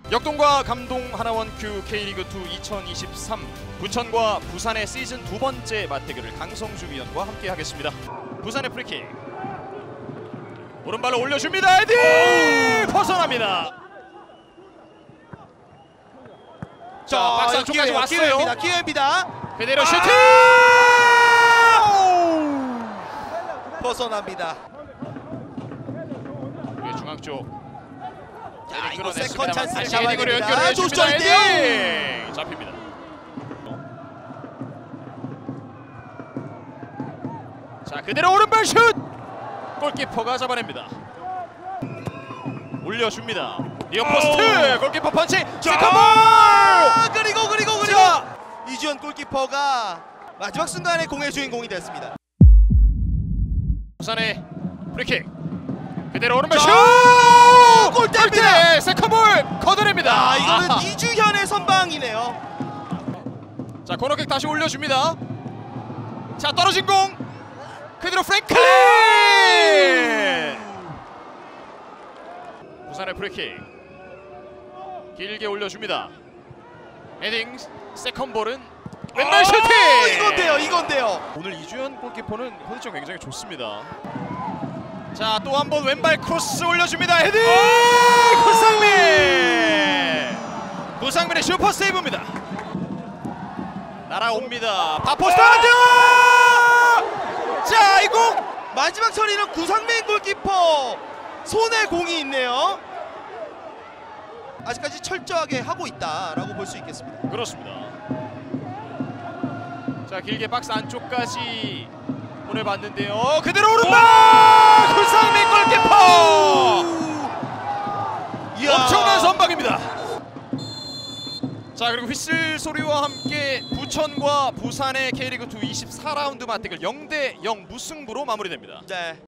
역동과 감동 하나원 큐 K리그2 2023 부천과 부산의 시즌 두 번째 맞대결을 강성주 위원과 함께 하겠습니다. 부산의 프리킥 오른발로 올려줍니다. 헤딩 벗어납니다. 자, 박스 안쪽까지 왔어요. 기회입니다. 그대로 슈팅! 벗어납니다. 중앙 쪽. 자, 이거 끌어냈습니다만 세컨 찬스를 다시 잡아야 헤딩으로 됩니다. 연결을 해줍니다. 조수철인데요. 헤딩! 잡힙니다. 자, 그대로 오른발 슛! 골키퍼가 잡아냅니다. 올려줍니다. 니어포스트! 골키퍼 펀치! 세컨볼! 그리고 이주현 골키퍼가 마지막 순간에 공의 주인공이 됐습니다. 부산의 프리킥 그대로 오른발 슛! 골대입니다. 골대! 세컨볼! 걷어냅니다. 이거는 이주현의 선방이네요. 자, 코너킥 다시 올려줍니다. 자, 떨어진 공 그대로 프랭클린! 부산의 프리킥 길게 올려줍니다. 헤딩 세컨볼은 왼발 슈팅! 이건데요. 오늘 이주현 골키퍼는 컨디션 굉장히 좋습니다. 자, 또 한 번 왼발 크로스 올려줍니다. 헤딩! 구상민의 슈퍼 세이브입니다. 날아옵니다. 바포스트 안쪽! 자, 이 공! 마지막 처리는 구상민 골키퍼 손에 공이 있네요. 아직까지 철저하게 하고 있다라고 볼 수 있겠습니다. 그렇습니다. 자, 길게 박스 안쪽까지 보내봤는데요. 그대로 오른발! 구상민 골키퍼! 엄청난 선방입니다. 자, 그리고 휘슬 소리와 함께 부천과 부산의 K리그2 24라운드 맞대결 0대0 무승부로 마무리됩니다. 네.